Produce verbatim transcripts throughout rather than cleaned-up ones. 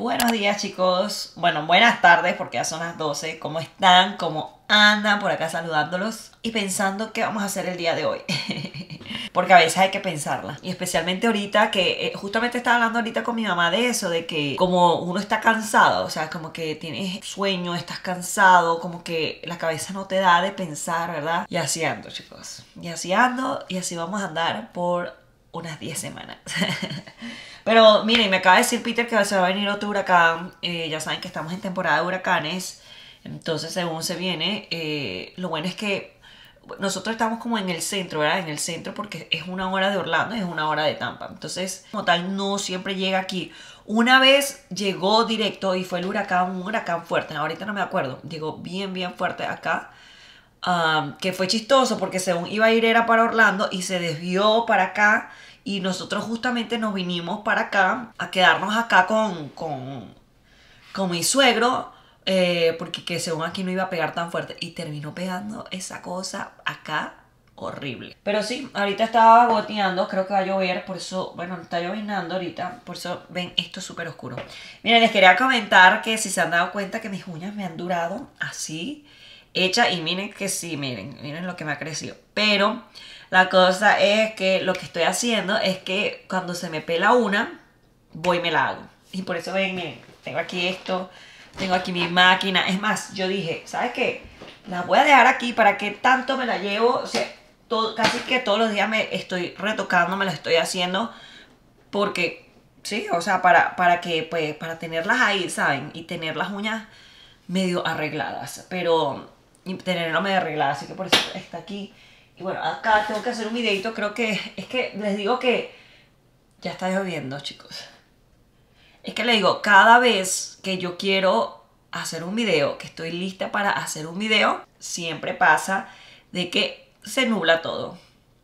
Buenos días, chicos. Bueno, buenas tardes porque ya son las doce. ¿Cómo están? ¿Cómo andan? Por acá saludándolos y pensando qué vamos a hacer el día de hoy. Porque a veces hay que pensarla. Y especialmente ahorita que eh, justamente estaba hablando ahorita con mi mamá de eso, de que como uno está cansado, o sea, como que tienes sueño, estás cansado, como que la cabeza no te da de pensar, ¿verdad? Y así ando, chicos. Y así ando y así vamos a andar por unas diez semanas. Pero miren, me acaba de decir Peter que se va a venir otro huracán. Eh, ya saben que estamos en temporada de huracanes. Entonces, según se viene, eh, lo bueno es que nosotros estamos como en el centro, ¿verdad? En el centro porque es una hora de Orlando y es una hora de Tampa. Entonces, como tal, no siempre llega aquí. Una vez llegó directo y fue el huracán, un huracán fuerte. Ahorita no me acuerdo. Llegó bien, bien fuerte acá. Um, que fue chistoso porque según iba a ir era para Orlando y se desvió para acá. Y nosotros justamente nos vinimos para acá a quedarnos acá con, con, con mi suegro. Eh, porque que según aquí no iba a pegar tan fuerte. Y terminó pegando esa cosa acá horrible. Pero sí, ahorita estaba goteando. Creo que va a llover. Por eso, bueno, está llovinando ahorita. Por eso ven esto súper oscuro. Miren, les quería comentar que si se han dado cuenta que mis uñas me han durado así hecha. Y miren que sí, miren, miren lo que me ha crecido. Pero la cosa es que lo que estoy haciendo es que cuando se me pela una, voy y me la hago. Y por eso ven, miren, tengo aquí esto, tengo aquí mi máquina. Es más, yo dije, ¿sabes qué? La voy a dejar aquí para que tanto me la llevo. O sea, todo, casi que todos los días me estoy retocando, me la estoy haciendo. Porque, sí, o sea, para, para que, pues, para tenerlas ahí, ¿saben? Y tener las uñas medio arregladas. Pero, y tenerlas medio arregladas, así que por eso está aquí. Y bueno, acá tengo que hacer un videito, creo que, es que les digo que ya está lloviendo, chicos. Es que les digo, cada vez que yo quiero hacer un video, que estoy lista para hacer un video, siempre pasa de que se nubla todo.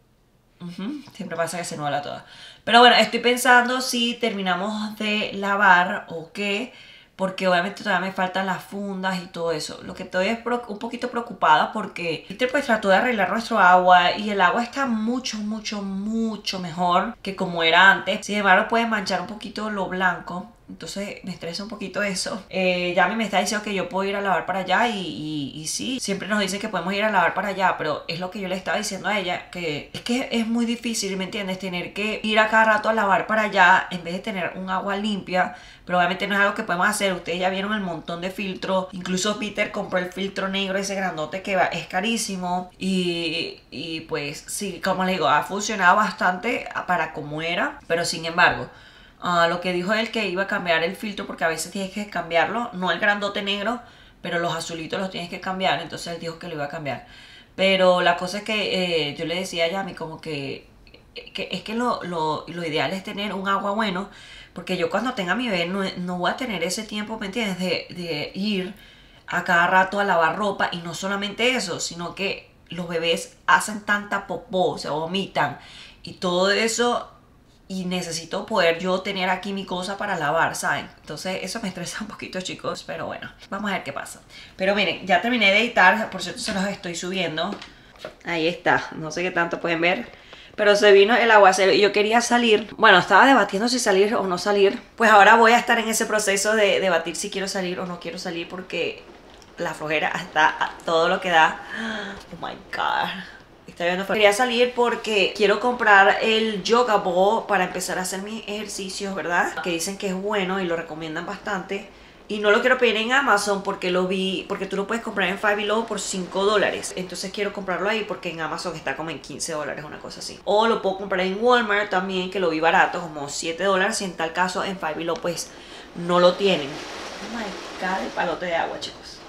Uh-huh. Siempre pasa que se nubla todo. Pero bueno, estoy pensando si terminamos de lavar o qué. Porque obviamente todavía me faltan las fundas y todo eso. Lo que estoy es un poquito preocupada porque Peter pues trató de arreglar nuestro agua y el agua está mucho, mucho, mucho mejor que como era antes. Sin embargo, puede manchar un poquito lo blanco. Entonces me estresa un poquito eso. Eh, Yami me está diciendo que yo puedo ir a lavar para allá y, y, y sí, siempre nos dicen que podemos ir a lavar para allá, pero es lo que yo le estaba diciendo a ella, que es que es muy difícil, ¿me entiendes? Tener que ir a cada rato a lavar para allá en vez de tener un agua limpia, pero obviamente no es algo que podemos hacer. Ustedes ya vieron el montón de filtros, incluso Peter compró el filtro negro ese grandote que va, es carísimo y, y pues sí, como les digo, ha funcionado bastante para como era, pero sin embargo, Uh, lo que dijo él que iba a cambiar el filtro porque a veces tienes que cambiarlo, no el grandote negro, pero los azulitos los tienes que cambiar. Entonces él dijo que lo iba a cambiar. Pero la cosa es que eh, yo le decía a Yami como que, que es que lo, lo, lo ideal es tener un agua bueno, porque yo cuando tenga mi bebé no, no voy a tener ese tiempo, ¿me entiendes? De, de ir a cada rato a lavar ropa. Y no solamente eso, sino que los bebés hacen tanta popó, se vomitan y todo eso. Y necesito poder yo tener aquí mi cosa para lavar, ¿saben? Entonces eso me estresa un poquito, chicos. Pero bueno, vamos a ver qué pasa. Pero miren, ya terminé de editar. Por cierto, se los estoy subiendo. Ahí está. No sé qué tanto pueden ver. Pero se vino el aguacero y yo quería salir. Bueno, estaba debatiendo si salir o no salir. Pues ahora voy a estar en ese proceso de debatir si quiero salir o no quiero salir. Porque la flojera está a todo lo que da. Oh my God. Quería salir porque quiero comprar el Yoga Ball para empezar a hacer mis ejercicios, ¿verdad? Que dicen que es bueno y lo recomiendan bastante. Y no lo quiero pedir en Amazon porque lo vi, porque tú lo puedes comprar en Five Below por cinco dólares. Entonces quiero comprarlo ahí porque en Amazon está como en quince dólares, una cosa así. O lo puedo comprar en Walmart también, que lo vi barato, como siete dólares. Y en tal caso en Five Below pues no lo tienen. Oh my God, el palote de agua, chicos.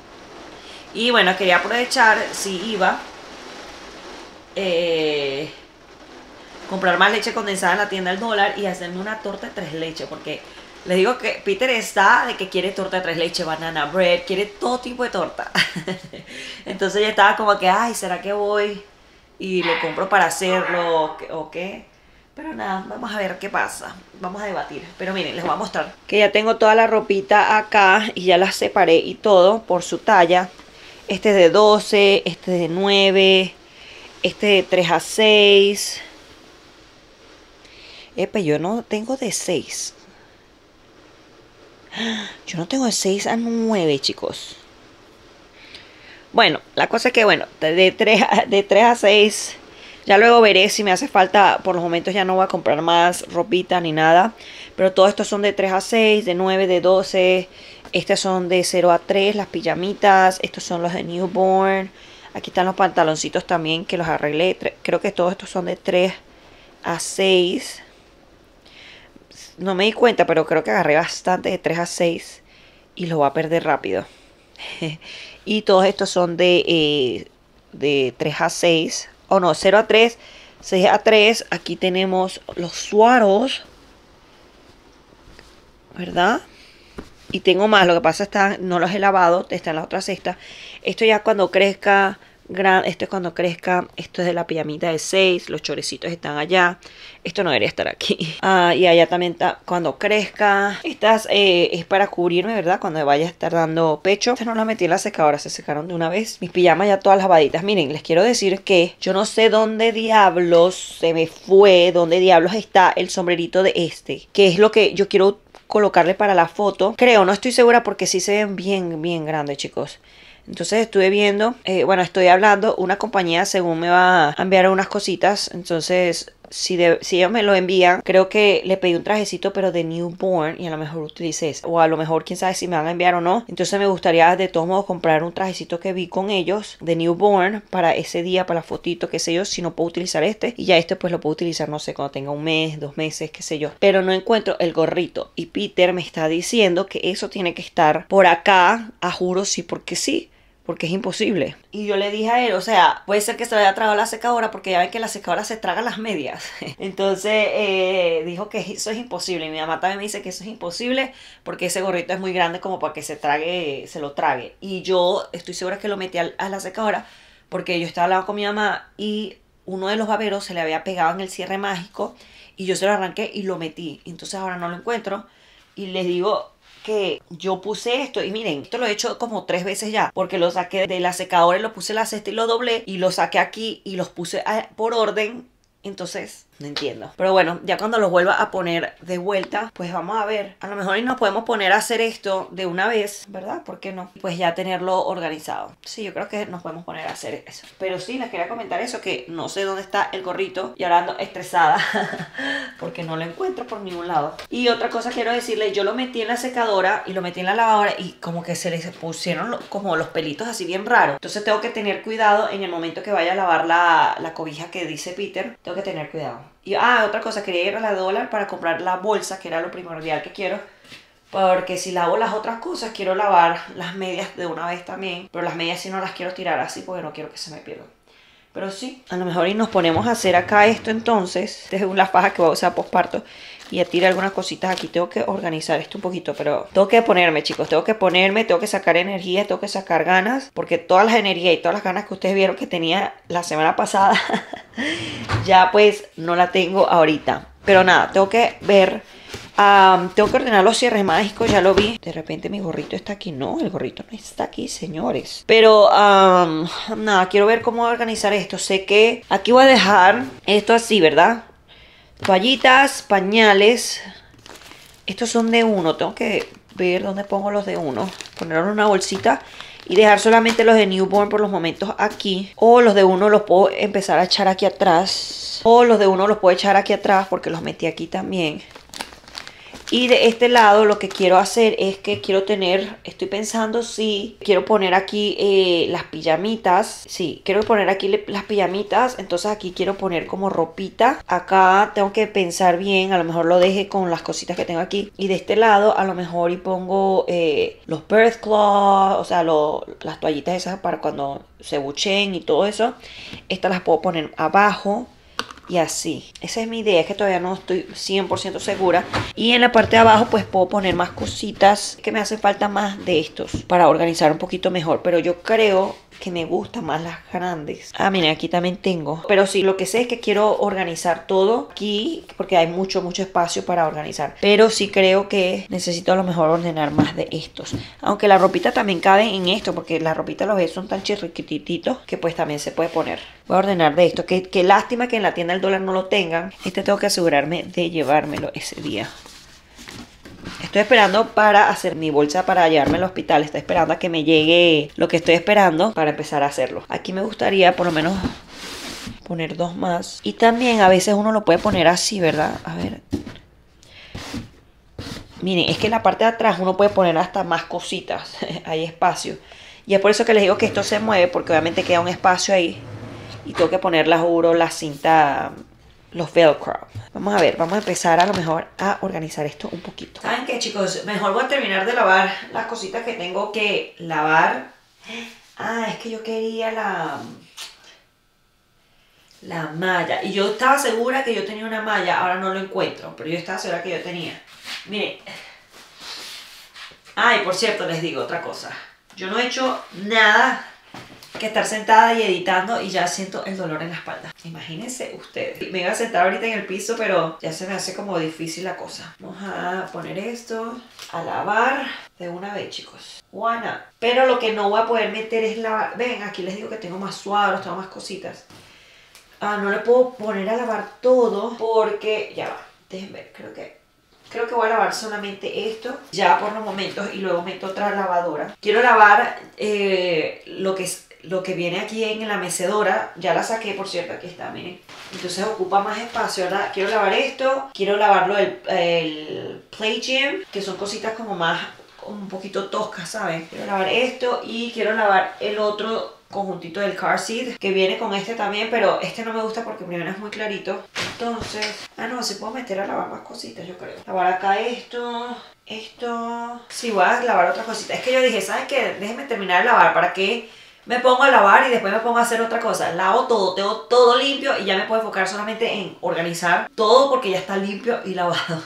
Y bueno, quería aprovechar si iba... Eh, comprar más leche condensada en la tienda del dólar y hacerme una torta de tres leches, porque les digo que Peter está de que quiere torta de tres leches, banana bread, quiere todo tipo de torta. Entonces ya estaba como que, ay, ¿será que voy y lo compro para hacerlo o qué? Pero nada, vamos a ver qué pasa, vamos a debatir. Pero miren, les voy a mostrar que ya tengo toda la ropita acá y ya la separé y todo por su talla. Este es de doce, este es de nueve, este de tres a seis. Epa, yo no tengo de seis. Yo no tengo de seis a nueve, chicos. Bueno, la cosa es que, bueno, de tres a, de tres a seis, ya luego veré si me hace falta. Por los momentos ya no voy a comprar más ropita ni nada. Pero todos estos son de tres a seis, de nueve, de doce. Estos son de cero a tres, las pijamitas. Estos son los de newborn. Aquí están los pantaloncitos también que los arreglé. Creo que todos estos son de tres a seis. No me di cuenta, pero creo que agarré bastante de tres a seis. Y los voy a perder rápido. Y todos estos son de, eh, de tres a seis. O oh, no, cero a tres, seis a tres. Aquí tenemos los suaros, ¿verdad? Y tengo más. Lo que pasa es que no los he lavado. Está en la otra cesta. Esto ya cuando crezca. Gran, esto es cuando crezca. Esto es de la pijamita de seis. Los chorecitos están allá. Esto no debería estar aquí. Ah, y allá también está cuando crezca. Estas eh, es para cubrirme, ¿verdad? Cuando vaya a estar dando pecho. Estas no las metí en la secadora. Se secaron de una vez. Mis pijamas ya todas lavaditas. Miren, les quiero decir que yo no sé dónde diablos se me fue. Dónde diablos está el sombrerito de este. Que es lo que yo quiero colocarle para la foto. Creo, no estoy segura porque sí se ven bien, bien grandes, chicos. Entonces estuve viendo, eh, bueno, estoy hablando, una compañía según me va a enviar unas cositas. Entonces, si, de, si ellos me lo envían, creo que le pedí un trajecito, pero de newborn, y a lo mejor utilice ese. O a lo mejor, quién sabe si me van a enviar o no. Entonces me gustaría de todos modos comprar un trajecito que vi con ellos, de newborn, para ese día, para la fotito, qué sé yo, si no puedo utilizar este. Y ya este pues lo puedo utilizar, no sé, cuando tenga un mes, dos meses, qué sé yo. Pero no encuentro el gorrito. Y Peter me está diciendo que eso tiene que estar por acá, a juro sí, porque sí. Porque es imposible. Y yo le dije a él, o sea, puede ser que se lo haya tragado la secadora, porque ya ven que la secadora se traga las medias. Entonces eh, dijo que eso es imposible. Y mi mamá también me dice que eso es imposible, porque ese gorrito es muy grande como para que se trague, se lo trague. Y yo estoy segura que lo metí a, a la secadora, porque yo estaba hablando con mi mamá y uno de los baberos se le había pegado en el cierre mágico. Y yo se lo arranqué y lo metí. Entonces ahora no lo encuentro. Y les digo que yo puse esto, y miren, esto lo he hecho como tres veces ya, porque lo saqué de la secadora y lo puse en la cesta y lo doblé, y lo saqué aquí y los puse a, por orden. Entonces, no entiendo. Pero bueno, ya cuando los vuelva a poner de vuelta, pues vamos a ver. A lo mejor y nos podemos poner a hacer esto de una vez, ¿verdad? ¿Por qué no? Pues ya tenerlo organizado. Sí, yo creo que nos podemos poner a hacer eso. Pero sí, les quería comentar eso, que no sé dónde está el gorrito. Y ahora ando estresada porque no lo encuentro por ningún lado. Y otra cosa quiero decirles, yo lo metí en la secadora y lo metí en la lavadora y como que se les pusieron como los pelitos así bien raros. Entonces tengo que tener cuidado en el momento que vaya a lavar la, la cobija que dice Peter. Tengo que tener cuidado. Y ah, otra cosa, quería ir a la dólar para comprar la bolsa, que era lo primordial que quiero. Porque si lavo las otras cosas, quiero lavar las medias de una vez también. Pero las medias sí no las quiero tirar así porque no quiero que se me pierdan. Pero sí, a lo mejor y nos ponemos a hacer acá esto entonces. Esta es una faja que voy a usar posparto. Y ya tiré algunas cositas aquí. Tengo que organizar esto un poquito, pero tengo que ponerme, chicos. Tengo que ponerme, tengo que sacar energía, tengo que sacar ganas. Porque todas las energías y todas las ganas que ustedes vieron que tenía la semana pasada, ya pues no la tengo ahorita. Pero nada, tengo que ver. Um, tengo que ordenar los cierres mágicos, ya lo vi. De repente mi gorrito está aquí. No, el gorrito no está aquí, señores. Pero, um, nada, quiero ver cómo organizar esto. Sé que aquí voy a dejar esto así, ¿verdad? Toallitas, pañales. Estos son de uno. Tengo que ver dónde pongo los de uno. Ponerlos en una bolsita y dejar solamente los de newborn por los momentos aquí. O los de uno los puedo empezar a echar aquí atrás. O los de uno los puedo echar aquí atrás porque los metí aquí también. Y de este lado lo que quiero hacer es que quiero tener, estoy pensando si quiero poner aquí eh, las pijamitas. Sí, quiero poner aquí las pijamitas, entonces aquí quiero poner como ropita. Acá tengo que pensar bien, a lo mejor lo deje con las cositas que tengo aquí. Y de este lado a lo mejor y pongo eh, los birth cloths, o sea, lo, las toallitas esas para cuando se bucheen y todo eso. Estas las puedo poner abajo. Y así, esa es mi idea, es que todavía no estoy cien por ciento segura. Y en la parte de abajo pues puedo poner más cositas, que me hace falta más de estos para organizar un poquito mejor. Pero yo creo que me gustan más las grandes. Ah, miren, aquí también tengo. Pero sí, lo que sé es que quiero organizar todo aquí, porque hay mucho, mucho espacio para organizar. Pero sí creo que necesito a lo mejor ordenar más de estos. Aunque la ropita también cabe en esto, porque la ropita, los ves, son tan chirriquititos que pues también se puede poner. Voy a ordenar de esto. Qué, qué lástima que en la tienda del dólar no lo tengan. Este tengo que asegurarme de llevármelo ese día. Estoy esperando para hacer mi bolsa para llevarme al hospital. Estoy esperando a que me llegue lo que estoy esperando para empezar a hacerlo. Aquí me gustaría por lo menos poner dos más. Y también a veces uno lo puede poner así, ¿verdad? A ver. Miren, es que en la parte de atrás uno puede poner hasta más cositas. Hay espacio. Y es por eso que les digo que esto se mueve, porque obviamente queda un espacio ahí. Y tengo que poner las juro, la cinta, los velcro. Vamos a ver, vamos a empezar a lo mejor a organizar esto un poquito. ¿Saben qué, chicos? Mejor voy a terminar de lavar las cositas que tengo que lavar. Ah, es que yo quería la... La malla. Y yo estaba segura que yo tenía una malla. Ahora no lo encuentro, pero yo estaba segura que yo tenía. Miren. Ay, por cierto, les digo otra cosa. Yo no he hecho nada que estar sentada y editando y ya siento el dolor en la espalda. Imagínense ustedes. Me iba a sentar ahorita en el piso, pero ya se me hace como difícil la cosa. Vamos a poner esto a lavar de una vez, chicos. Juana. Pero lo que no voy a poder meter es lavar. Ven, aquí les digo que tengo más suaros, tengo más cositas. Ah, no le puedo poner a lavar todo porque... Ya va, déjenme ver, creo que... Creo que voy a lavar solamente esto, ya por los momentos, y luego meto otra lavadora. Quiero lavar eh, lo, que es, lo que viene aquí en la mecedora. Ya la saqué, por cierto, aquí está, miren. Entonces ocupa más espacio, ¿verdad? Quiero lavar esto, quiero lavarlo el, el Play Gym, que son cositas como más, un poquito toscas, ¿saben? Quiero lavar esto y quiero lavar el otro conjuntito del car seat que viene con este también, pero este no me gusta porque primero es muy clarito. Entonces, ah no, se puedo meter a lavar más cositas, yo creo. Lavar acá esto, esto. Sí, voy a lavar otras cositas. Es que yo dije, ¿sabes qué? Déjenme terminar de lavar para que me pongo a lavar y después me pongo a hacer otra cosa. Lavo todo, tengo todo limpio y ya me puedo enfocar solamente en organizar todo porque ya está limpio y lavado.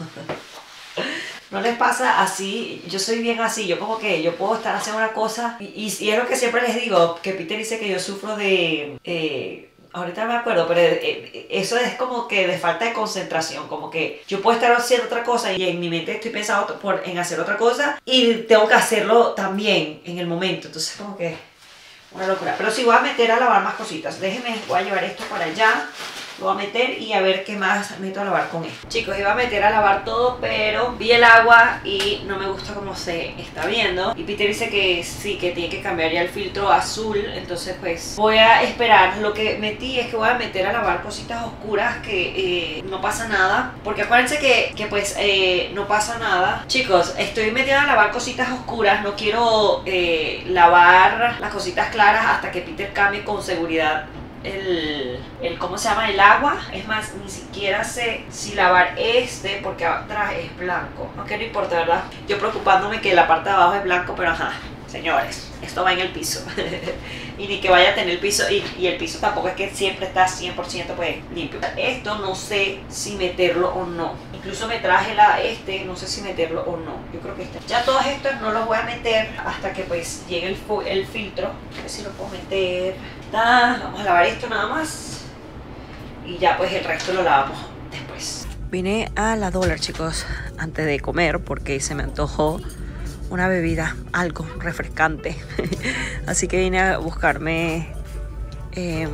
¿No les pasa así? Yo soy bien así, yo como que yo puedo estar haciendo una cosa y, y, y es lo que siempre les digo, que Peter dice que yo sufro de... Eh, ahorita no me acuerdo, pero eh, eso es como que de falta de concentración, como que yo puedo estar haciendo otra cosa y en mi mente estoy pensando por, en hacer otra cosa y tengo que hacerlo también en el momento, entonces como que una locura. Pero sí voy a meter a lavar más cositas, déjenme, voy a llevar esto para allá. Lo voy a meter y a ver qué más meto a lavar con esto. Chicos, iba a meter a lavar todo, pero vi el agua y no me gusta cómo se está viendo. Y Peter dice que sí, que tiene que cambiar ya el filtro azul. Entonces pues voy a esperar. Lo que metí es que voy a meter a lavar cositas oscuras que eh, no pasa nada. Porque acuérdense que, que pues eh, no pasa nada. Chicos, estoy metida a lavar cositas oscuras. No quiero eh, lavar las cositas claras hasta que Peter cambie con seguridad El, el, ¿cómo se llama? El agua. Es más, ni siquiera sé si lavar este porque atrás es blanco. Aunque no importa, ¿verdad? Yo preocupándome que la parte de abajo es blanco, pero ajá, señores, esto va en el piso. Y ni que vaya a tener el piso, y, y el piso tampoco es que siempre está cien por ciento pues limpio. Esto no sé si meterlo o no. Incluso me traje la este, no sé si meterlo o no. Yo creo que este. Ya todos estos no los voy a meter hasta que pues llegue el, el filtro. A ver si lo puedo meter. Vamos a lavar esto nada más y ya pues el resto lo lavamos después. Vine a la Dollar, chicos, antes de comer porque se me antojó una bebida, algo refrescante. Así que vine a buscarme eh,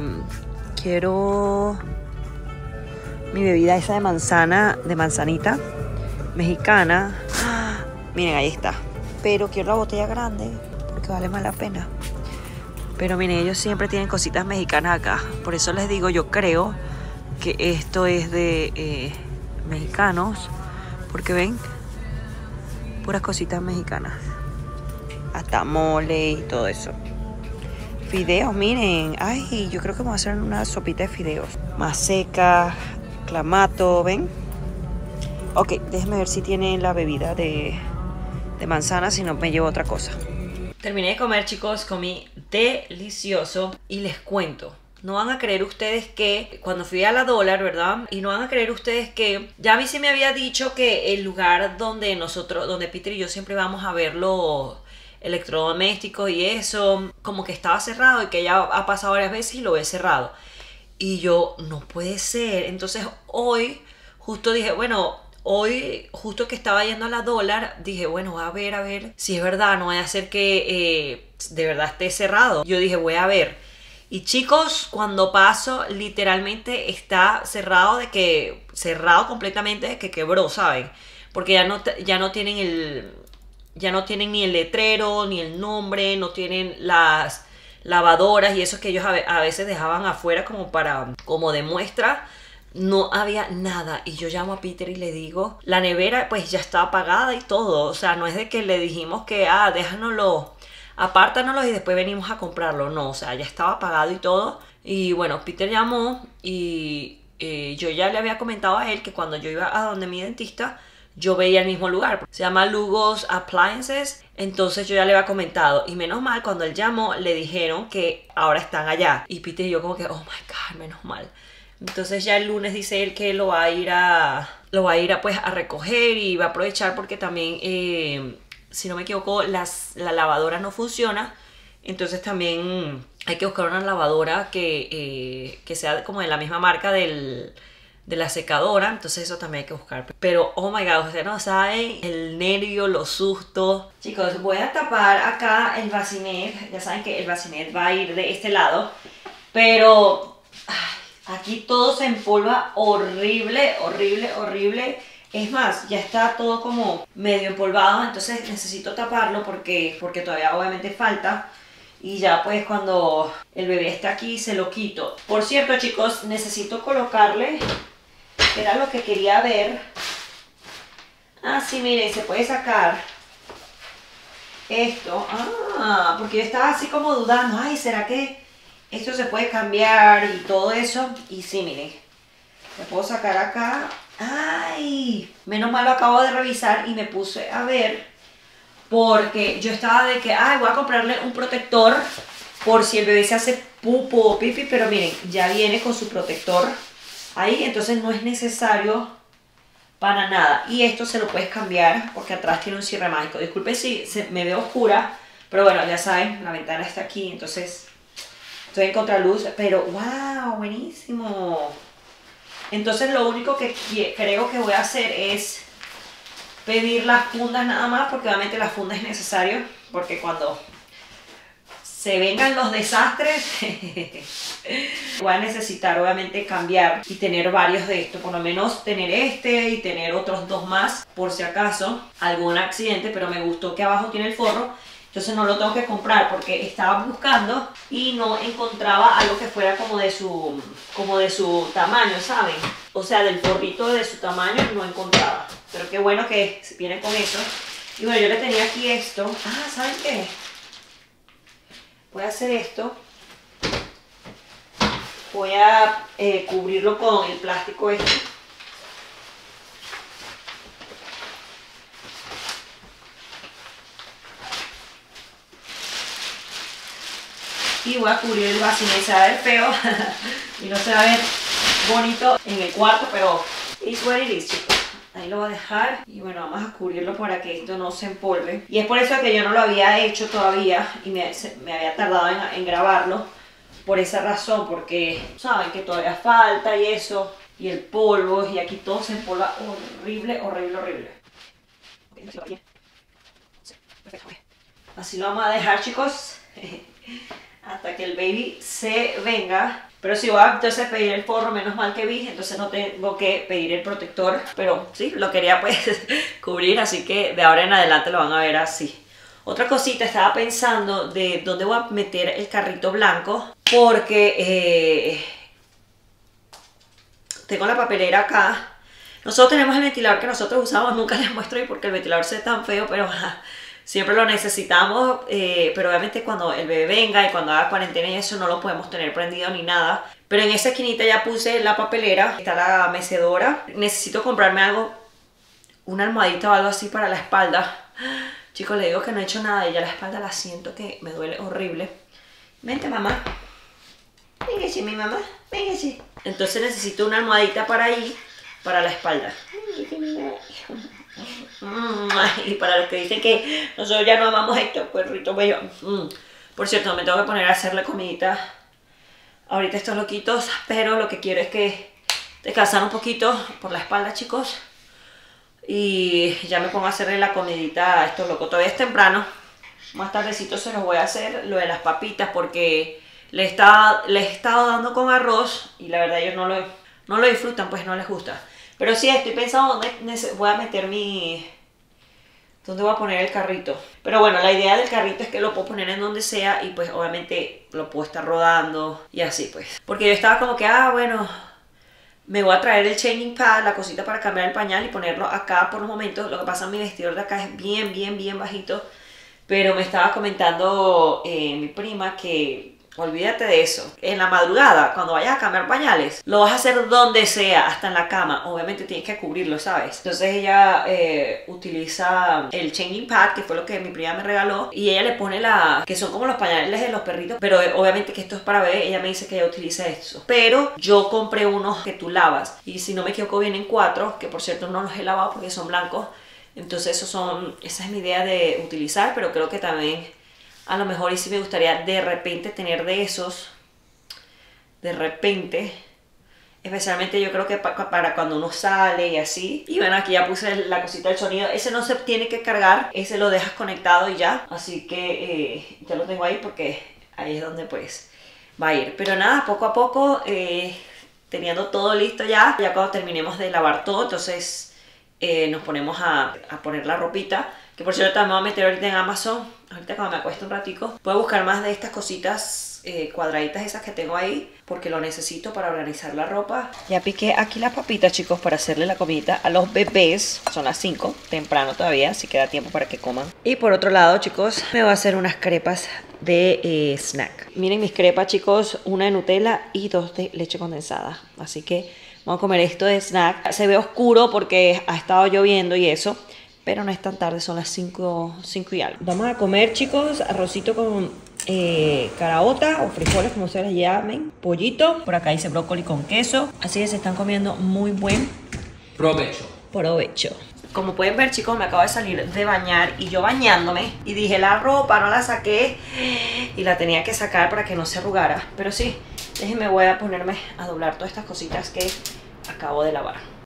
quiero mi bebida esa de manzana, de manzanita mexicana. ¡Ah! Miren, ahí está, pero quiero la botella grande porque vale más la pena. Pero miren, ellos siempre tienen cositas mexicanas acá. Por eso les digo, yo creo que esto es de eh, mexicanos. Porque ven, puras cositas mexicanas. Hasta mole y todo eso. Fideos, miren. Ay, yo creo que vamos a hacer una sopita de fideos. Maseca, clamato, ¿ven? Ok, déjenme ver si tienen la bebida de, de manzana. Si no, me llevo otra cosa. Terminé de comer, chicos, comí delicioso y les cuento, no van a creer ustedes que cuando fui a la Dollar, ¿verdad? Y no van a creer ustedes que ya a mí sí me había dicho que el lugar donde nosotros, donde Peter y yo siempre vamos a ver los electrodomésticos y eso, como que estaba cerrado y que ya ha pasado varias veces y lo ve cerrado. Y yo, no puede ser. Entonces hoy justo dije, bueno... Hoy, justo que estaba yendo a la Dollar, dije, bueno, a ver, a ver si es verdad, no vaya a ser que eh, de verdad esté cerrado. Yo dije, voy a ver. Y chicos, cuando paso, literalmente está cerrado de que, cerrado completamente de que quebró, ¿saben? porque ya no, ya no tienen el, ya no tienen ni el letrero, ni el nombre, no tienen las lavadoras y eso que ellos a, a veces dejaban afuera como para, como de muestra. No había nada y yo llamo a Peter y le digo, la nevera pues ya está apagada y todo, o sea, no es de que le dijimos que, ah, déjanoslo, apártanoslo y después venimos a comprarlo, no, o sea, ya estaba apagado y todo. Y bueno, Peter llamó y eh, yo ya le había comentado a él que cuando yo iba a donde mi dentista, yo veía el mismo lugar, se llama Lugos Appliances, entonces yo ya le había comentado y menos mal cuando él llamó le dijeron que ahora están allá y Peter y yo como que, oh my god, menos mal. Entonces ya el lunes dice él que lo va a ir a, lo va a ir a, pues, a recoger y va a aprovechar porque también, eh, si no me equivoco, las, la lavadora no funciona. Entonces también hay que buscar una lavadora que, eh, que sea como de la misma marca del, de la secadora. Entonces eso también hay que buscar. Pero, oh my god, ustedes no saben el nervio, los sustos. Chicos, voy a tapar acá el bacinet. Ya saben que el bacinet va a ir de este lado. Pero... ay, aquí todo se empolva horrible, horrible, horrible. Es más, ya está todo como medio empolvado, entonces necesito taparlo porque, porque todavía obviamente falta. Y ya pues cuando el bebé está aquí se lo quito. Por cierto, chicos, necesito colocarle, era lo que quería ver. Ah, sí, miren, se puede sacar esto. Ah, porque yo estaba así como dudando. Ay, ¿será que esto se puede cambiar y todo eso? Y sí, miren, lo puedo sacar acá. ¡Ay! Menos mal lo acabo de revisar y me puse a ver, porque yo estaba de que, ay, voy a comprarle un protector por si el bebé se hace pupo o pipi, pero miren, ya viene con su protector ahí, entonces no es necesario para nada. Y esto se lo puedes cambiar porque atrás tiene un cierre mágico. Disculpen si se, me veo oscura, pero bueno, ya saben, la ventana está aquí, entonces... estoy en contraluz, pero wow, buenísimo. Entonces lo único que creo que voy a hacer es pedir las fundas nada más, porque obviamente las fundas es necesario, porque cuando se vengan los desastres voy a necesitar obviamente cambiar y tener varios de estos, por lo menos tener este y tener otros dos más por si acaso algún accidente, pero me gustó que abajo tiene el forro. Entonces no lo tengo que comprar porque estaba buscando y no encontraba algo que fuera como de su, como de su tamaño, ¿saben? O sea, del forrito de su tamaño no encontraba. Pero qué bueno que viene con eso. Y bueno, yo le tenía aquí esto. Ah, ¿saben qué? Voy a hacer esto. Voy a eh, cubrirlo con el plástico este. Y voy a cubrir el bacinet, se va a ver feo y no se va a ver bonito en el cuarto, pero it's what it is, chicos. Ahí lo voy a dejar y bueno, vamos a cubrirlo para que esto no se empolve. Y es por eso que yo no lo había hecho todavía y me, me había tardado en, en grabarlo. Por esa razón, porque saben que todavía falta y eso, y el polvo, y aquí todo se empolva horrible, horrible, horrible. Así lo vamos a dejar, chicos. Hasta que el baby se venga. Pero si voy a entonces pedir el forro, menos mal que vi, entonces no tengo que pedir el protector. Pero sí, lo quería pues cubrir, así que de ahora en adelante lo van a ver así. Otra cosita, estaba pensando de dónde voy a meter el carrito blanco. Porque eh, tengo la papelera acá. Nosotros tenemos el ventilador que nosotros usamos, nunca les muestro y porque el ventilador se ve tan feo, pero... siempre lo necesitamos, eh, pero obviamente cuando el bebé venga y cuando haga cuarentena y eso no lo podemos tener prendido ni nada. Pero en esa esquinita ya puse la papelera, está la mecedora. Necesito comprarme algo, una almohadita o algo así para la espalda. Chicos, le digo que no he hecho nada y ya la espalda la siento que me duele horrible. Vente, mamá. Véngase, mi mamá, véngase. Entonces necesito una almohadita para ahí, para la espalda. Mm, y para los que dicen que nosotros ya no amamos a estos perritos bellos. Mm. Por cierto, me tengo que poner a hacerle comidita ahorita a estos loquitos, pero lo que quiero es que descansar un poquito por la espalda, chicos. Y ya me pongo a hacerle la comidita a estos locos. Todavía es temprano, más tardecito se los voy a hacer lo de las papitas porque les, está, les he estado dando con arroz y la verdad ellos no lo, no lo disfrutan, pues no les gusta. Pero sí, estoy pensando dónde voy a meter mi... ¿Dónde voy a poner el carrito? Pero bueno, la idea del carrito es que lo puedo poner en donde sea y pues obviamente lo puedo estar rodando y así pues. Porque yo estaba como que, ah, bueno, me voy a traer el changing pad, la cosita para cambiar el pañal y ponerlo acá por los momentos. Lo que pasa es que mi vestidor de acá es bien, bien, bien bajito. Pero me estaba comentando eh, mi prima que... Olvídate de eso. En la madrugada, cuando vayas a cambiar pañales, lo vas a hacer donde sea, hasta en la cama. Obviamente tienes que cubrirlo, ¿sabes? Entonces ella eh, utiliza el changing pad, que fue lo que mi prima me regaló. Y ella le pone la... que son como los pañales de los perritos. Pero eh, obviamente que esto es para bebé. Ella me dice que ella utiliza esto. Pero yo compré unos que tú lavas. Y si no me equivoco vienen cuatro. Que por cierto no los he lavado porque son blancos. Entonces esos son... esa es mi idea de utilizar. Pero creo que también... a lo mejor y sí me gustaría de repente tener de esos, de repente, especialmente yo creo que pa para cuando uno sale y así. Y bueno, aquí ya puse la cosita del sonido, ese no se tiene que cargar, ese lo dejas conectado y ya. Así que eh, ya lo tengo ahí porque ahí es donde pues va a ir. Pero nada, poco a poco, eh, teniendo todo listo ya, ya cuando terminemos de lavar todo, entonces eh, nos ponemos a, a poner la ropita. Que por cierto también me voy a meter ahorita en Amazon. Ahorita cuando me acuesto un ratico. Voy a buscar más de estas cositas eh, cuadraditas esas que tengo ahí. Porque lo necesito para organizar la ropa. Ya piqué aquí las papitas, chicos, para hacerle la comidita a los bebés. Son las cinco, temprano todavía, así que da tiempo para que coman. Y por otro lado, chicos, me voy a hacer unas crepas de eh, snack. Miren mis crepas, chicos. Una de Nutella y dos de leche condensada. Así que vamos a comer esto de snack. Se ve oscuro porque ha estado lloviendo y eso. Pero no es tan tarde, son las cinco y algo. Vamos a comer, chicos, arrocito con eh, caraota o frijoles, como se les llamen. Pollito. Por acá dice brócoli con queso. Así que se están comiendo muy buen provecho. Provecho. Como pueden ver, chicos, me acabo de salir de bañar y yo bañándome. Y dije, la ropa no la saqué y la tenía que sacar para que no se arrugara. Pero sí, déjenme, voy a ponerme a doblar todas estas cositas que acabo de lavar.